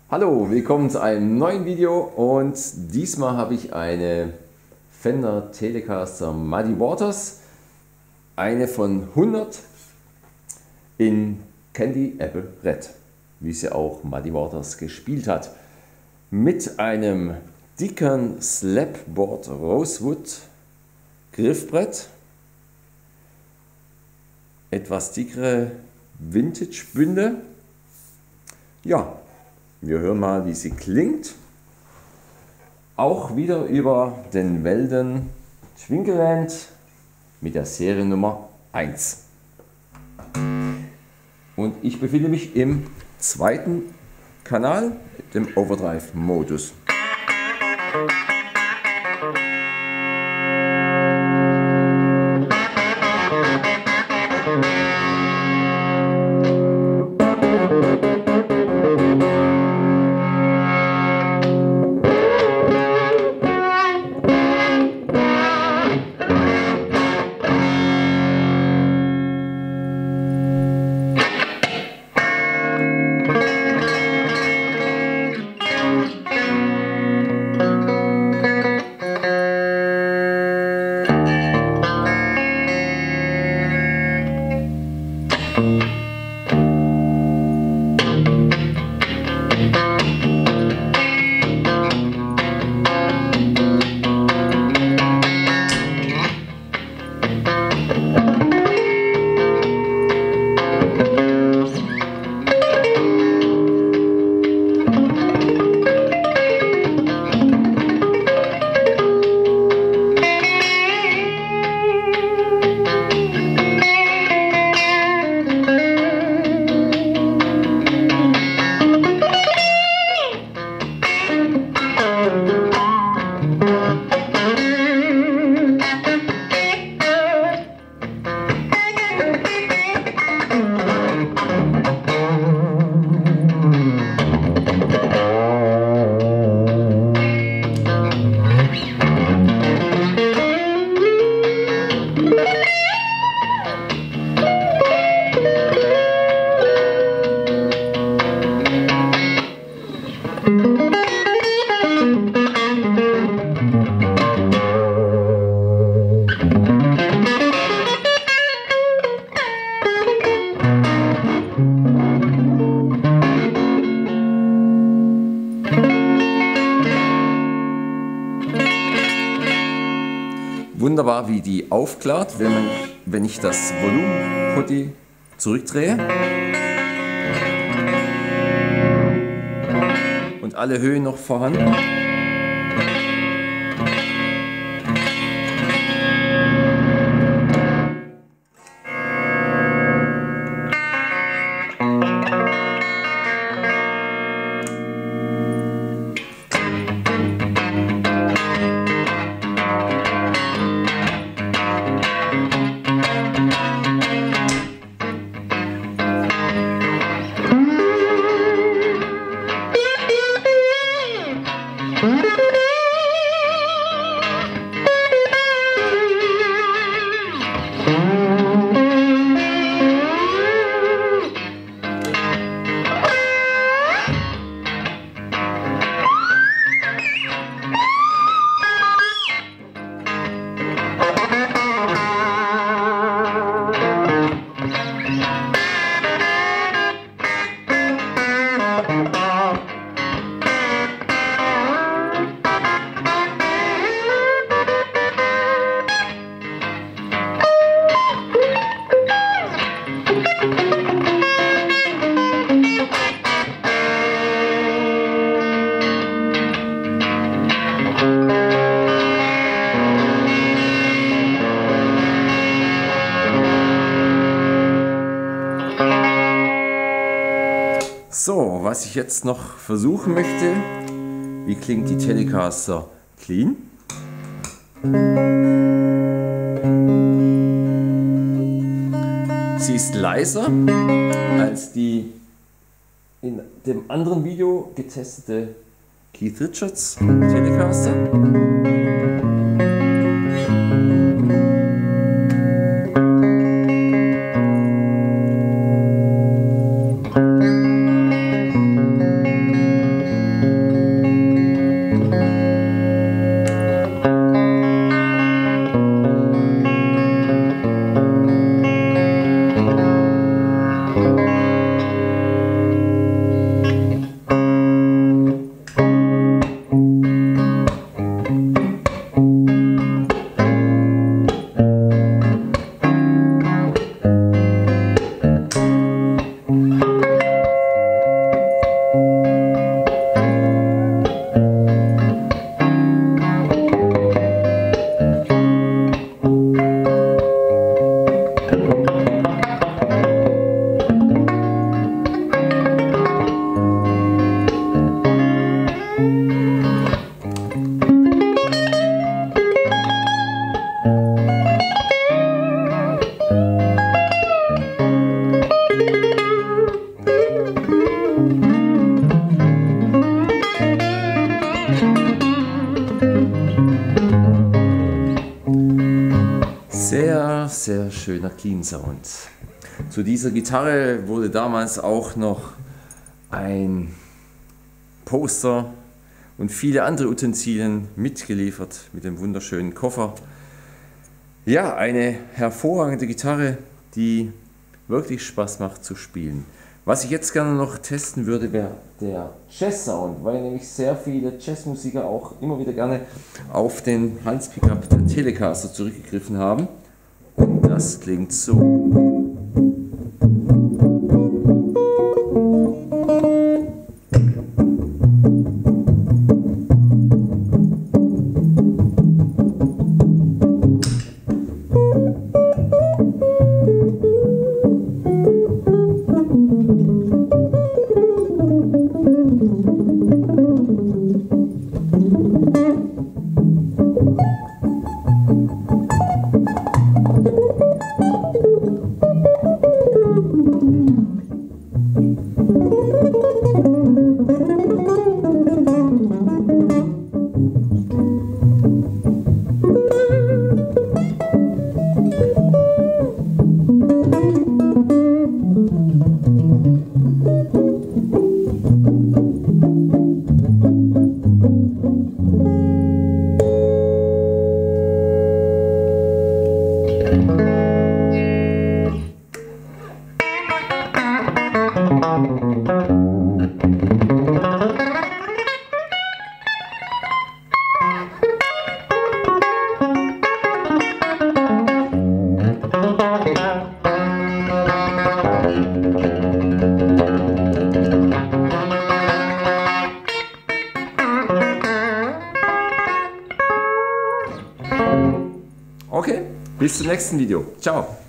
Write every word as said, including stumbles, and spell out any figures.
Hallo, willkommen zu einem neuen Video und diesmal habe ich eine Fender Telecaster Muddy Waters, eine von hundert in Candy Apple Red, wie sie auch Muddy Waters gespielt hat, mit einem dicken Slapboard Rosewood Griffbrett, etwas dickere Vintage Bünde. Ja, wir hören mal, wie sie klingt. Auch wieder über den Weldon Schwinkeland mit der Seriennummer eins. Und ich befinde mich im zweiten Kanal, dem Overdrive-Modus. Wunderbar, wie die aufklart, wenn, man, wenn ich das Volumenputty zurückdrehe und alle Höhen noch vorhanden. So, was ich jetzt noch versuchen möchte, wie klingt die Telecaster clean? Sie ist leiser als die in dem anderen Video getestete Keith Richards Telecaster. sehr schöner Clean Sound. Zu dieser Gitarre wurde damals auch noch ein Poster und viele andere Utensilien mitgeliefert mit dem wunderschönen Koffer. Ja, eine hervorragende Gitarre, die wirklich Spaß macht zu spielen. Was ich jetzt gerne noch testen würde, wäre der Jazz-Sound, weil nämlich sehr viele Jazzmusiker auch immer wieder gerne auf den Hans-Pickup der Telecaster zurückgegriffen haben. Und das klingt so. Okay, bis zum nächsten Video. Ciao.